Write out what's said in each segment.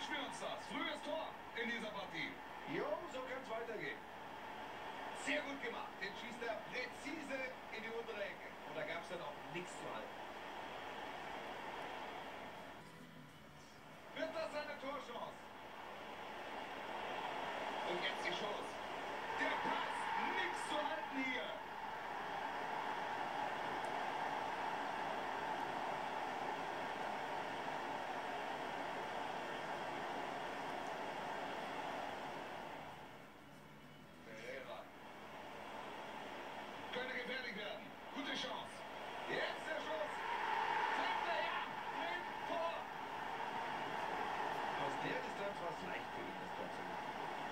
Wünschen wir uns das. Frühes Tor in dieser Partie. Jo, so kann es weitergehen. Sehr gut gemacht. Den schießt er präzise in die untere Ecke. Und da gab es dann auch nichts zu halten. Wird das eine Torchance? Und jetzt die Chance. Der Pass. Nichts zu halten hier. Könnte gefährlich werden. Gute Chance. Jetzt der Schuss. Trifft er, ja. Mit Tor. Aus der Distanz war es leicht für ihn, das Tor zu machen.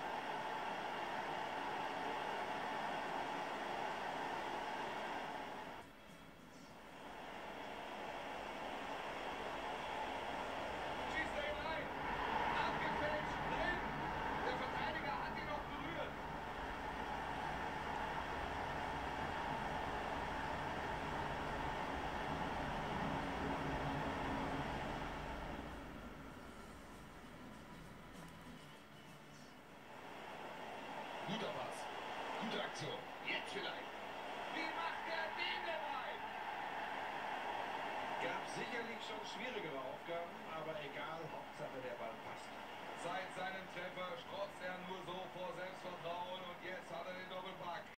Schießt er ihn rein. Abgefälscht. Drin. Der Verteidiger hat ihn noch berührt. Guter Pass. Gute Aktion. Jetzt vielleicht. Wie macht er den denn rein? Gab sicherlich schon schwierigere Aufgaben, aber egal, Hauptsache der Ball passt. Seit seinem Treffer strotzt er nur so vor Selbstvertrauen und jetzt hat er den Doppelpack.